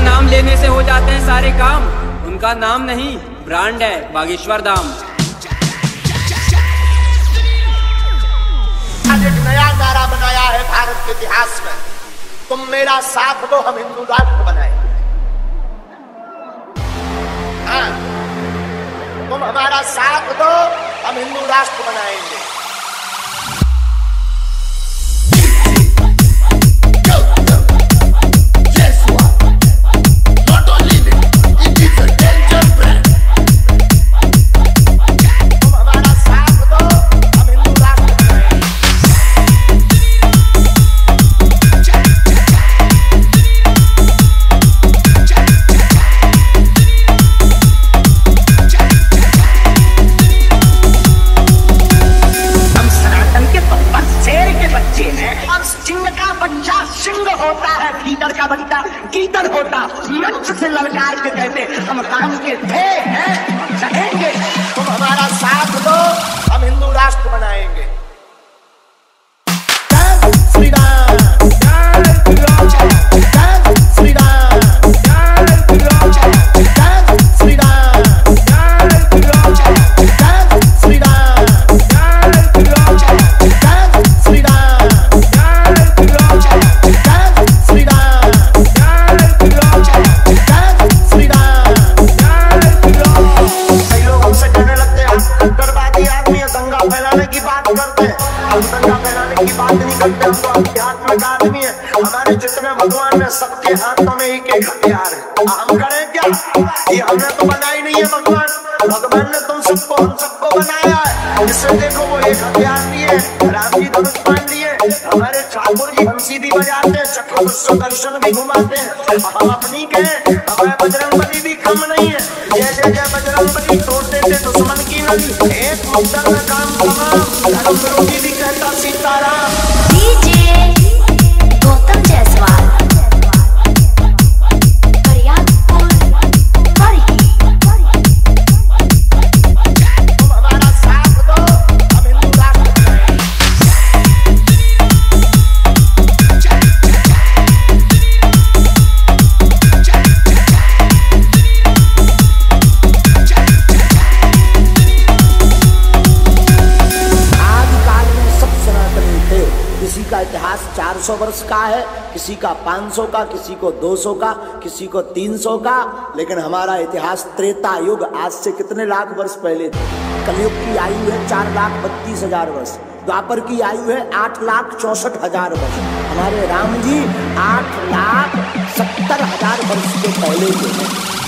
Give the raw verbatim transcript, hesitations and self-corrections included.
नाम लेने से हो जाते हैं सारे काम, उनका नाम नहीं ब्रांड है बागेश्वर धाम। आज एक नया नारा बनाया है भारत के इतिहास में, तुम मेरा साथ दो हम हिंदू राष्ट्र बनाएंगे। हाँ, तुम हमारा साथ दो हम हिंदू राष्ट्र बनाएंगे। होता है कीचड़ का बच्चा कीचड़ होता, लक्ष्य से ललकार के कहते हम काम के थे हैं रहेंगे। तुम हमारा साथ दो हम हिंदू राष्ट्र बनाएंगे। जय श्री राम, जय श्री राम, जय श्री राम, जय श्री राम, जय श्री राम, जय श्री राम, जय श्री राम, जय श्री राम, जय श्री राम, दंगा फैलाने की बात नहीं करते, हम तो अध्यात्मिक आदमी है। हमारे जितने भगवान है सबके हाथों में एक एक हथियार है। हम करें क्या? ये हमने तो बनाई नहीं है भगवान, भगवान ने तुम सबको हम सबको बनाया है। इससे देखो वो एक हथियार लिए, राम जी धनुष बांध लिए, हमारे ठाकुर जी बंसी भी बजाते हैं, चक्र सुदर्शन भी घुमाते हैं। हम अपनी कहें हमारे बजरंगबली भी कम नहीं है। जय जय जय बजरंगबली तोड़ देते दुश्मन की नली, एक मुद्दा में काम तमाम, धर्म विरोधी भी कहता सीताराम। डीजे गौतम जायसवाल फरियादपुर फरही। तुम हमारा साथ दो हम हिंदू राष्ट्र बनाएंगे। किसी का इतिहास चार सौ वर्ष का है, किसी का पाँच सौ का, किसी को दो सौ का, किसी को तीन सौ का, लेकिन हमारा इतिहास त्रेता युग आज से कितने लाख वर्ष पहले थे। कलयुग की आयु है चार लाख बत्तीस हजार वर्ष, द्वापर की आयु है आठ लाख चौसठ हजार वर्ष, हमारे राम जी आठ लाख सत्तर हजार वर्ष के पहले के हैं।